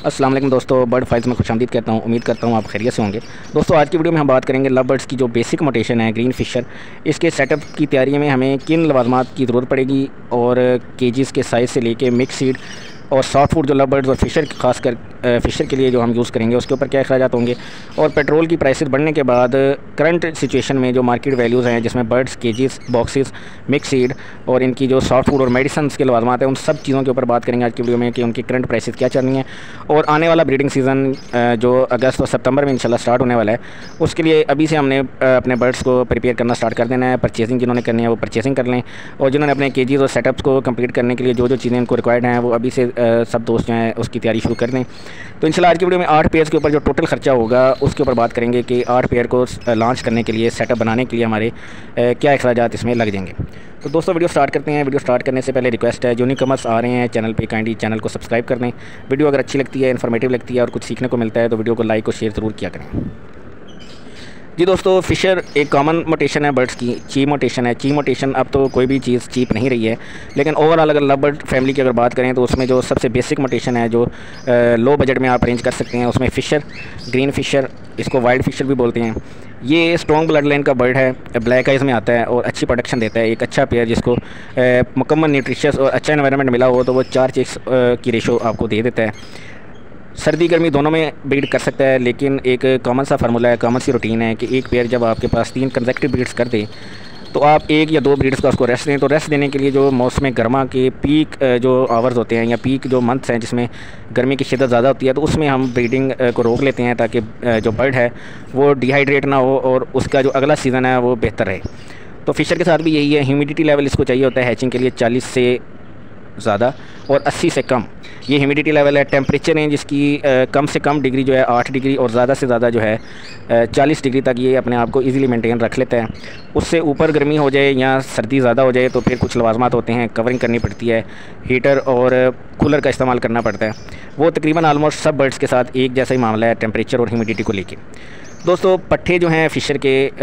अस्सलाम वालेकुम दोस्तों, बर्ड फाइल्स में खुशामदीद कहता हूँ। उम्मीद करता हूँ आप खैरियत से होंगे। दोस्तों आज की वीडियो में हम बात करेंगे लव बर्ड्स की जो बेसिक मोटेशन है ग्रीन फिशर, इसके सेटअप की तैयारी में हमें किन लवाजमात की ज़रूरत पड़ेगी और केजीज़ के साइज़ से लेके मिक्स सीड और सॉफ्ट फूड जो लव बर्ड्स और फिशर खासकर फ़िशर के लिए जो हम यूज़ करेंगे उसके ऊपर क्या अखराजात होंगे, और पेट्रोल की प्राइसेस बढ़ने के बाद करंट सिचुएशन में जो मार्केट वैल्यूज़ हैं जिसमें birds, cages, boxes, mix seed और इनकी जो सॉफ्ट फूड और मेडिसिन के लवाजमात हैं, उन सब चीज़ों के ऊपर बात करेंगे आज की वीडियो में कि उनकी करंट प्राइसेस क्या चल रही हैं। और आने वाला ब्रीडिंग सीज़न जो अगस्त और सितंबर में इंशाल्लाह स्टार्ट होने वाला है, उसके लिए अभी से हमने अपने बर्ड्स को प्रिपेयर करना स्टार्ट कर देना है। परचेजिंग जिन्होंने करनी है वो परचेजिंग कर लें, और जिन्होंने अपने केजीज़ और सेटअप्स को कंप्लीट करने के लिए जो जो चीज़ें उनको रिक्वायर्ड हैं वो अभी से सब दोस्त जो हैं उसकी तैयारी शुरू कर दें। तो इंशाल्लाह आज की वीडियो में 8 पेयर्स के ऊपर जो टोटल खर्चा होगा उसके ऊपर बात करेंगे कि 8 पेयर को लॉन्च करने के लिए, सेटअप बनाने के लिए हमारे क्या अखराजात इसमें लग जाएंगे। तो दोस्तों वीडियो स्टार्ट करते हैं। वीडियो स्टार्ट करने से पहले रिक्वेस्ट है, जो न्यू कमर्स आ रहे हैं चैनल पे काइंडली चैनल को सब्सक्राइब कर दें। वीडियो अगर अच्छी लगती है, इन्फॉर्मेटिव लगती है और कुछ सीखने को मिलता है तो वीडियो को लाइक और शेयर ज़रूर किया करें। जी दोस्तों, फ़िशर एक कॉमन मोटेशन है बर्ड्स की, चीप मोटेशन है। चीप मोटेशन अब तो कोई भी चीज़ चीप नहीं रही है, लेकिन ओवरऑल अगर लव बर्ड फैमिली की अगर बात करें तो उसमें जो सबसे बेसिक मोटेशन है जो लो बजट में आप अरेंज कर सकते हैं, उसमें फ़िशर, ग्रीन फ़िशर, इसको वाइल्ड फ़िशर भी बोलते हैं। ये स्ट्रॉन्ग ब्लड लाइन का बर्ड है, ब्लैक आइज़ में आता है और अच्छी प्रोडक्शन देता है। एक अच्छा पेयर जिसको मुकम्मल न्यूट्रिशियस और अच्छा एनवायरनमेंट मिला हो तो वो 4 चिक्स की रेशो आपको दे देता है। सर्दी गर्मी दोनों में ब्रीड कर सकता है, लेकिन एक कॉमन सा फार्मूला है, कॉमन सी रूटीन है कि एक पेयर जब आपके पास 3 कंसेक्यूटिव ब्रीड्स कर दे तो आप 1 या 2 ब्रीड्स का उसको रेस्ट दें। तो रेस्ट देने के लिए जो मौसम गर्मा के पीक जो आवर्स होते हैं या पीक जो मंथ्स हैं जिसमें गर्मी की शिद्दत ज़्यादा होती है, तो उसमें हम ब्रीडिंग को रोक लेते हैं ताकि जो बर्ड है वो डिहाइड्रेट ना हो और उसका जो अगला सीज़न है वो बेहतर रहे। तो फ़िशर के साथ भी यही है, ह्यूमिडिटी लेवल इसको चाहिए होता है हैचिंग के लिए 40 से ज़्यादा और 80 से कम, ये ह्यूमिडिटी लेवल है। टेम्परेचर रेंज इसकी कम से कम डिग्री जो है 8 डिग्री और ज़्यादा से ज़्यादा जो है 40 डिग्री तक ये अपने आप को इजीली मेंटेन रख लेता है। उससे ऊपर गर्मी हो जाए या सर्दी ज़्यादा हो जाए तो फिर कुछ लवाजमात होते हैं, कवरिंग करनी पड़ती है, हीटर और कूलर का इस्तेमाल करना पड़ता है। वो तकरीबन आलमोस्ट सब बर्ड्स के साथ एक जैसा ही मामला है टेम्परेचर और ह्यूमिडिटी को लेके। दोस्तों पट्ठे जो हैं फ़िशर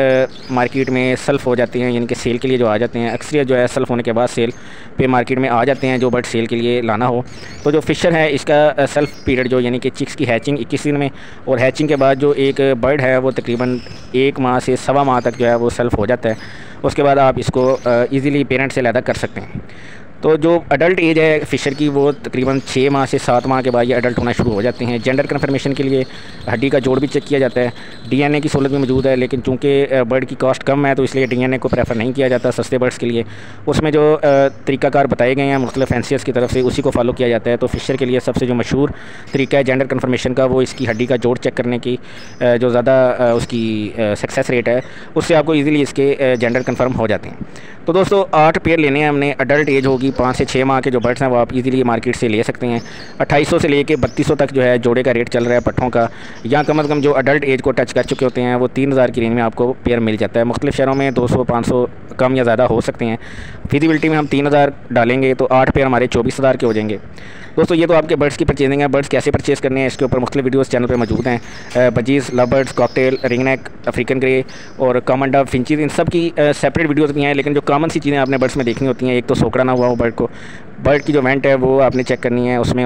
के मार्केट में सेल्फ़ हो जाते हैं, यानी कि सेल के लिए जो आ जाते हैं, अक्सरियत जो है सेल्फ़ होने के बाद सेल पे मार्केट में आ जाते हैं जो बर्ड सेल के लिए लाना हो। तो जो फ़िशर है इसका सेल्फ़ पीरियड जो यानी कि चिक्स की हैचिंग 21 दिन में, और हैचिंग के बाद जो एक बर्ड है वो तकरीबन 1 माह से सवा माह तक जो है वो सेल्फ़ हो जाता है। उसके बाद आप इसको ईज़िली पेरेंट से अलग कर सकते हैं। तो जो अडल्ट एज है फ़िशर की वो तकरीबन 6 माह से 7 माह के बाद ये अडल्ट होना शुरू हो जाते हैं। जेंडर कन्फर्मेशन के लिए हड्डी का जोड़ भी चेक किया जाता है, डीएनए की सहूलत भी मौजूद है, लेकिन चूँकि बर्ड की कॉस्ट कम है तो इसलिए डीएनए को प्रेफर नहीं किया जाता सस्ते बर्ड्स के लिए। उसमें जो तरीक़ाकार बताए गए हैं मुख्तलिफ फैंसियर्स की तरफ से उसी को फॉलो किया जाता है। तो फ़िशर के लिए सबसे जो मशहूर तरीका है जेंडर कन्फर्मेशन का वो इसकी हड्डी का जोड़ चेक करने की जो ज़्यादा उसकी सक्सेस रेट है उससे आपको ईज़िली इसके जेंडर कन्फर्म हो जाते हैं। तो दोस्तों 8 पेयर लेने हैं हमने, अडल्ट एज होगी 5 से 6 माह के जो बर्ड्स हैं वो आप इजीली मार्केट से ले सकते हैं। 2800 से लेके 3200 तक जो है जोड़े का रेट चल रहा है पट्ठों का, या कम से कम जो अडल्ट एज को टच कर चुके होते हैं वो 3000 की रेंज में आपको पेयर मिल जाता है। मुख्तलिफ शहरों में 200-500 कम या ज़्यादा हो सकते हैं। फिजिबिलिटी में हम 3000 डालेंगे तो 8 पेयर हमारे 24,000 के हो जाएंगे। दोस्तों ये तो आपके बर्ड्स की परचेजिंग है। बर्ड्स कैसे परचेज़ करने हैं इसके ऊपर मुख्तलिफ वीडियोस चैनल पे मौजूद हैं। Budgies, love birds, cockatiel, ring neck, African grey और कॉमन डव, फिंचीज़, इन सब की सेपरेट वीडियोस भी हैं। लेकिन जो कॉमन सी चीज़ें आपने बर्ड्स में देखनी होती हैं, एक तो सोकड़ा ना हुआ हो बर्ड को, बर्ड की जो वेंट है वो आपने चेक करनी है, उसमें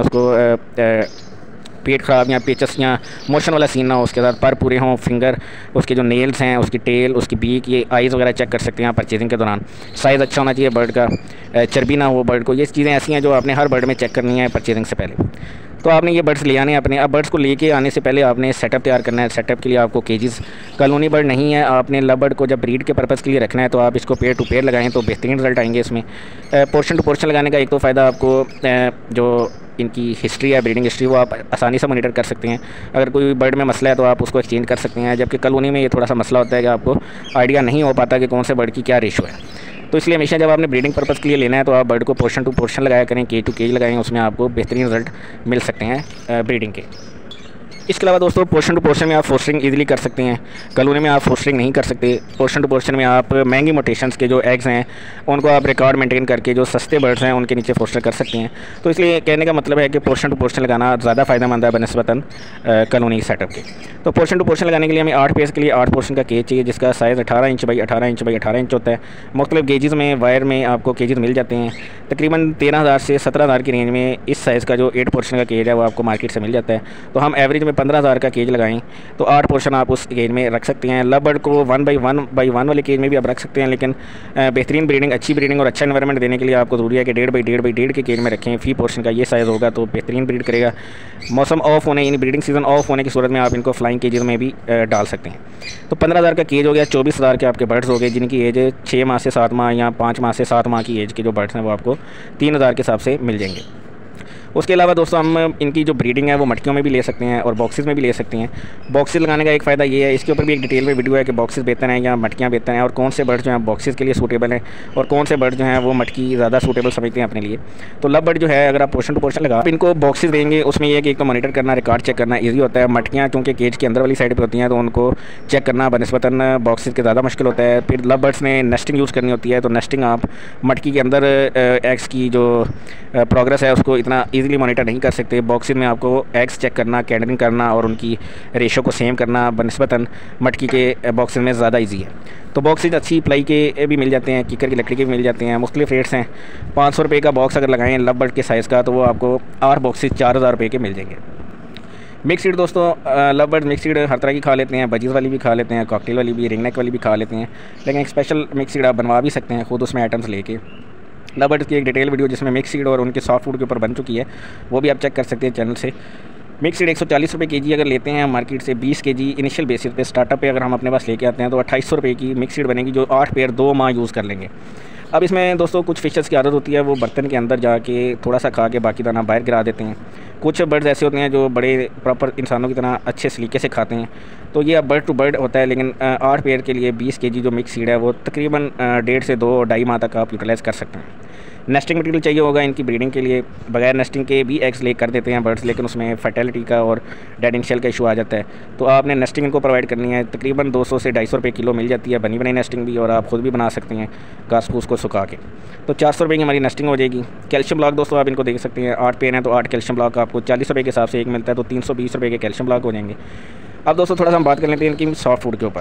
उसको पेट ख़राब या पेचस या मोशन वाला सीन ना हो, उसके साथ पर पूरे हों, फिंगर, उसके जो नेल्स हैं, उसकी टेल, उसकी बीक, ये आइज़ वगैरह चेक कर सकते हैं आप परचेजिंग के दौरान। साइज़ अच्छा होना चाहिए बर्ड का, चर्बी ना हो बर्ड को। ये चीज़ें ऐसी हैं जो आपने हर बर्ड में चेक करनी है परचेजिंग से पहले। तो आपने ये बर्ड्स ले आने हैं अपने। अब बर्ड्स को लेके आने से पहले आपने सेटअप तैयार करना है। सेटअप के लिए आपको केजीज़, कॉलोनी बर्ड नहीं है, आपने लव बर्ड को जब ब्रीड के पर्पज़ के लिए रखना है तो आप इसको पेयर टू पेयर लगाएं तो बेहतरीन रिजल्ट आएंगे इसमें। पोर्शन टू पोर्शन लगाने का एक तो फ़ायदा आपको जो इनकी हिस्ट्री है, ब्रीडिंग हिस्ट्री, वो आप आसानी से मॉनिटर कर सकते हैं। अगर कोई बर्ड में मसला है तो आप उसको एक्सचेंज कर सकते हैं, जबकि कॉलोनी में ये थोड़ा सा मसला होता है कि आपको आइडिया नहीं हो पाता कि कौन से बर्ड की क्या रेशो है। तो इसलिए हमेशा जब आपने ब्रीडिंग पर्पज़ के लिए लेना है तो आप बर्ड को पोर्शन टू पोर्शन लगाया करें, केज टू केज लगाएं, उसमें आपको बेहतरीन रिजल्ट मिल सकते हैं ब्रीडिंग के। इसके अलावा दोस्तों पोर्शन टू पोर्शन में आप फोस्टरिंग इजीली कर सकते हैं, कॉलोनी में आप फोस्टरिंग नहीं कर सकते। पोर्शन टू पोर्शन में आप महंगी मोटेशंस के जो एग्स हैं उनको आप रिकॉर्ड मेंटेन करके जो सस्ते बर्ड्स हैं उनके नीचे फोस्टर कर सकते हैं। तो इसलिए कहने का मतलब है कि पोर्शन टू पोर्शन लगाना ज़्यादा फ़ायदेमंद है बनस्बतन कॉलोनी सेटअप के। तो पोर्शन टू पोर्शन लगाने के लिए हमें 8 पेयर्स के लिए 8 पोर्शन का केज चाहिए, जिसका size 18 inch by 18 inch by 18 inch होता है। मुख्तलिफ गेजेस में वायर में आपको केजेस मिल जाते हैं। तकरीबन 13,000 से 17,000 की रेंज में इस साइज़ का जो 8 पोर्शन का केज है वो आपको मार्केट से मिल जाता है। तो हम एवरेज में 15,000 का केज लगाएं तो 8 पोर्शन आप उस केज में रख सकते हैं। लव बर्ड को 1x1 वाले केज में भी आप रख सकते हैं, लेकिन बेहतरीन ब्रीडिंग, अच्छी ब्रीडिंग और अच्छा एनवायरनमेंट देने के लिए आपको ज़रूरी है कि 1.5x1.5 के केज में रखें। फी पोर्शन का ये साइज़ होगा तो बेहतरीन ब्रीड करेगा। मौसम ऑफ होने यानी ब्रीडिंग सीज़न ऑफ होने की सूरत में आप इनको फ्लाइंग केजेस में भी डाल सकते हैं। तो 15,000 का केज हो गया, 24,000 के आपके बर्ड्स हो गए जिनकी एज 6 माह से 7 माह या 5 माह से 7 माह की एज के जो बर्ड्स हैं वो आपको 3,000 के हिसाब से मिल जाएंगे। उसके अलावा दोस्तों हम इनकी जो ब्रीडिंग है वो मटकियों में भी ले सकते हैं और बॉक्सेस में भी ले सकते हैं। बॉक्सेस लगाने का एक फ़ायदा ये है, इसके ऊपर भी एक डिटेल में वीडियो है कि बॉक्सेस बेहतर हैं या मटकियाँ बेहतर हैं और कौन से बर्ड जो हैं बॉक्सेस के लिए सूटेबल हैं और कौन से बर्ड जो हैं वो मटकी ज़्यादा सूटेबल समझते हैं अपने लिए। तो लव बर्ड जो है अगर आप पोर्शन टू पोर्शन लगा इनको बॉक्सेस देंगे उसमें यह कि एक तो मॉनिटर करना, रिकॉर्ड चेक करना ईजी होता है। मटकियाँ चूँकि केज के अंदर वाली साइड पर होती हैं तो उनको चेक करना बनस्बतन बॉक्सेस के ज़्यादा मुश्किल होता है। फिर लव बर्ड्स ने नेस्टिंग यूज़ करनी होती है तो नेस्टिंग आप मटकी के अंदर एग्स की जो प्रोग्रेस है उसको इतना ईजिली मॉनिटर नहीं कर सकते। बॉक्सिंग में आपको एग्स चेक करना, कैंडलिंग करना और उनकी रेशो को सेम करना बनस्बतन मटकी के बॉक्सिंग में ज़्यादा इजी है। तो बॉक्सेज अच्छी प्लाई के भी मिल जाते हैं, कीकर की लकड़ी के भी मिल जाते हैं। मुख्तलिफ रेट्स हैं। 500 रुपये का बॉक्स अगर लगाएं लव बर्ड के साइज़ का तो वो आपको 8 बॉक्सेज 4,000 रुपये के मिल जाएंगे। मिक्स सीड दोस्तों लव बर्ड मिक्स सीड हर तरह की खा लेते हैं, बजीज़ वाली भी खा लेते हैं, कॉकटेल वाली भी, रिंग नेक वाली भी खा लेते हैं, लेकिन एक स्पेशल मिक्स सीड आप बनवा भी सकते हैं खुद उसमें आइटम्स लेके। लव बर्ड की एक डिटेल वीडियो जिसमें मिक्स सीड और उनके सॉफ्ट फूड के ऊपर बन चुकी है, वो भी आप चेक कर सकते हैं चैनल से। मिक्स सीड 140 रुपये केजी अगर लेते हैं मार्केट से 20 केजी इनिशियल बेसिस पे स्टार्टअप पे अगर हम अपने पास लेके आते हैं तो 2800 रुपये की मिक्स सीड बनेगी जो 8 पेयर 2 माह यूज़ कर लेंगे। अब इसमें दोस्तों कुछ फिशर्स की आदत होती है वो बर्तन के अंदर जाके थोड़ा सा खा के बाकी दाना बाहर गिरा देते हैं। कुछ बर्ड्स ऐसे होते हैं जो बड़े प्रॉपर इंसानों की तरह अच्छे सलीके से खाते हैं। तो ये अब बर्ड टू बर्ड होता है, लेकिन 8 पेयर के लिए 20 केजी जो मिक्स सीड है वो तकरीबन 1.5 से 2-2.5 माह तक आप यूटिलाइज़ कर सकते हैं। नेस्टिंग मटेरियल चाहिए होगा इनकी ब्रीडिंग के लिए। बगैर नेस्टिंग के भी एग्स ले कर देते हैं बर्ड्स, लेकिन उसमें फर्टिलिटी का और डेड इन शेल का इशू आ जाता है। तो आपने नेस्टिंग इनको प्रोवाइड करनी है। तकरीबन 200 से 250 रुपये किलो मिल जाती है बनी बनाई नेस्टिंग भी, और आप ख़ुद भी बना सकते हैं घास फूस को सुखा के। तो 400 रुपये की हमारी नेस्टिंग हो जाएगी। कैल्शियम ब्लॉक दोस्तों आप इनको देख सकते हैं, 8 पेयर हैं तो 8 कैल्शियम ब्लॉक आपको 40 रुपये के हिसाब से एक मिलता है, तो 320 रुपये के कैल्शियम ब्लॉक हो जाएंगे। अब दोस्तों थोड़ा सा हम बात कर लेते हैं इनकी सॉफ्ट फूड के ऊपर।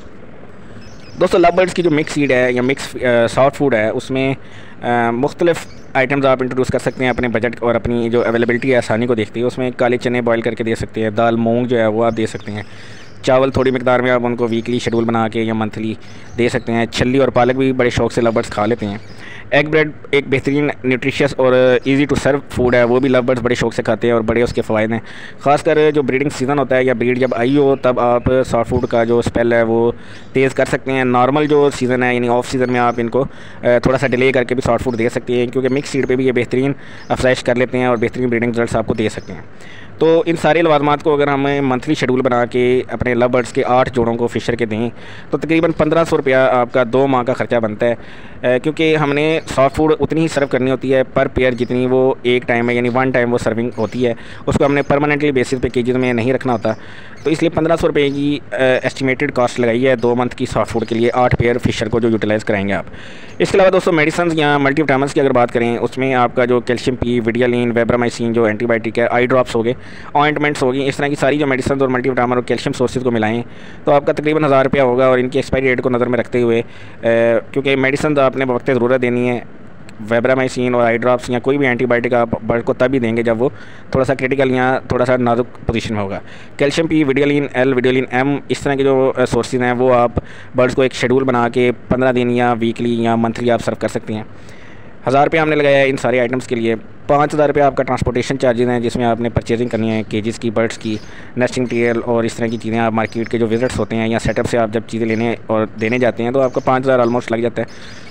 दोस्तों लव बर्ड्स की जो मिक्स सीड है या मिक्स सॉफ्ट फूड है उसमें मुख्तलिफ आइटम्स आप इंट्रोड्यूस कर सकते हैं अपने बजट और अपनी जो अवेलेबिलिटी है आसानी को देखते हैं। उसमें काले चने बॉयल करके दे सकते हैं, दाल मूंग जो है वो आप दे सकते हैं, चावल थोड़ी मिकदार में आप उनको वीकली शेड्यूल बना के या मंथली दे सकते हैं। छल्ली और पालक भी बड़े शौक से लव बर्ड्स खा लेते हैं। एग ब्रेड एक बेहतरीन न्यूट्रिशियस और इजी टू सर्व फूड है, वो भी लव बर्ड्स बड़े शौक से खाते हैं और बड़े उसके फ़ायदे हैं। ख़ासकर जो ब्रीडिंग सीज़न होता है या ब्रीड जब आई हो तब आप सॉफ्ट फूड का जो स्पेल है वो तेज़ कर सकते हैं। नॉर्मल जो सीज़न है यानी ऑफ सीज़न में आप इनको थोड़ा सा डिले करके भी सॉफ्ट फूड दे सकते हैं, क्योंकि मिक्स सीड पे भी ये बेहतरीन अफजाइश कर लेते हैं और बेहतरीन ब्रीडिंग रिजल्ट्स आपको दे सकते हैं। तो इन सारे लवाजमात को अगर हम मंथली शेड्यूल बना के अपने लव बर्ड्स के 8 जोड़ों को फिशर के दें तो तकरीबन 1500 रुपया आपका 2 माह का ख़र्चा बनता है, क्योंकि हमने सॉफ्ट फूड उतनी ही सर्व करनी होती है पर पेयर जितनी वो एक टाइम है, यानी 1 टाइम वो सर्विंग होती है, उसको हमने परमानेंटली बेसिस पे केजीज़ में नहीं रखना होता। तो इसलिए 1500 रुपये की एस्टिमेटेड कॉस्ट लगाई है 2 मंथ की सॉफ्ट फूड के लिए 8 पेयर फिशर को जो यूटिलाइज़ कराएंगे आप। इसके अलावा दोस्तों मेडिसिन या मल्टीविटामिन्स की अगर बात करें उसमें आपका जो कैल्शियम पी, विडियालिन, वेब्रामाइसिन जो एंटीबायोटिक है, आई ड्रॉप्स हो गए, ऑइंटमेंट्स होगी, इस तरह की सारी जो मेडिसिन और मल्टीविटामिन और कैल्शियम सोर्सेज को मिलाएं तो आपका तकरीबन 1000 रुपया होगा। और इनकी एक्सपायरी डेट को नज़र में रखते हुए क्योंकि मेडिसिन आपने वक्त ज़रूरत देनी है, वेब्रामाइसिन और आई ड्रॉप्स या कोई भी एंटीबायोटिक आप बर्ड को तभी देंगे जब वो थोड़ा सा क्रिटिकल या थोड़ा सा नाजुक पोजीशन में होगा। कैल्शियम पी, विडियोलिन एल, विडियोलिन एम, इस तरह के जो सोर्सेज हैं वो आप बर्ड्स को एक शेड्यूल बना के 15 दिन या वीकली या मंथली आप सर्व कर सकते हैं। 1000 रुपये हमने लगाया है इन सारे आइटम्स के लिए। 5000 रुपये आपका ट्रांसपोर्टेशन चार्जेस हैं जिसमें आपने परचेजिंग करनी है केजेस की, बर्ड्स की, नेस्टिंग मटीरियल और इस तरह की चीज़ें। आप मार्केट के जो विजिट्स होते हैं या सेटअप से आप जब चीज़ें लेने और देने जाते हैं तो आपका 5000 ऑलमोस्ट लग जाता है।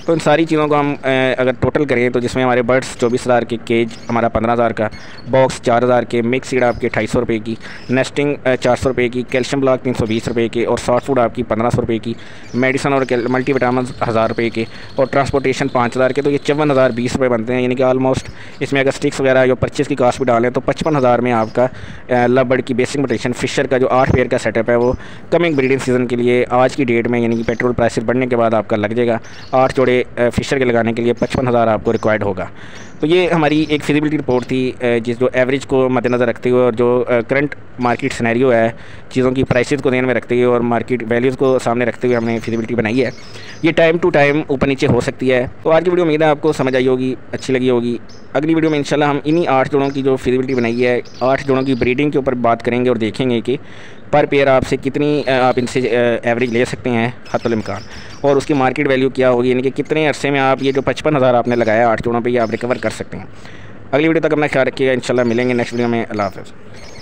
तो इन सारी चीज़ों को हम अगर टोटल करें तो जिसमें हमारे बर्ड्स 24,000 के, केज हमारा 15,000 का, बॉक्स 4,000 के, मिक्स सीड आपके 250 रुपये की, नेस्टिंग 400 रुपये की, कैल्शियम ब्लॉक 320 रुपये के और सॉफ्ट फूड आपकी 1500 रुपये की, मेडिसन और मल्टीविटामिन 1000 रुपये के और ट्रांसपोर्टेशन 5000 के। तो ये 54,020 रुपये बनते हैं, यानी कि ऑलमोस्ट इसमें अगर स्टिक्स वगैरह जो परचेज़ की कास्ट भी डालें तो 55,000 में आपका लव बर्ड की बेसिक म्यूटेशन फिशर का जो 8 पेयर का सेटअप है वो कमिंग ब्रीडिंग सीज़न के लिए आज की डेट में, यानी कि पेट्रोल प्राइसेस बढ़ने के बाद आपका लग जाएगा 8 जोड़े फिशर के लगाने के लिए 55,000 आपको रिक्वायर्ड होगा। तो ये हमारी एक फिजिबिलिटी रिपोर्ट थी जिस जो एवरेज को मद्देनज़र रखते हुए और जो करंट मार्केट सिनेरियो है, चीज़ों की प्राइसेस को ध्यान में रखते हुए और मार्केट वैल्यूज़ को सामने रखते हुए हमने फिजिबिलिटी बनाई है। ये टाइम टू टाइम ऊपर नीचे हो सकती है। तो आज की वीडियो उम्मीद है आपको समझ आई होगी, अच्छी लगी होगी। अगली वीडियो में इंशाल्लाह हम इन्हीं 8 जोड़ों की जो फिजिबिलिटी बनाई है, 8 जोड़ों की ब्रीडिंग के ऊपर बात करेंगे और देखेंगे कि पर पेयर आपसे कितनी आप इनसे एवरेज ले सकते हैं हत्तुल इम्कान, और उसकी मार्केट वैल्यू क्या होगी, यानी कि कितने अरसे में आप ये जो 55,000 आपने लगाया 8 जोड़ों पे ये आप रिकवर कर सकते हैं। अगली वीडियो तक अपना ख्याल रखिएगा, इंशाल्लाह मिलेंगे नेक्स्ट वीडियो में। अल्लाह हाफ़िज़।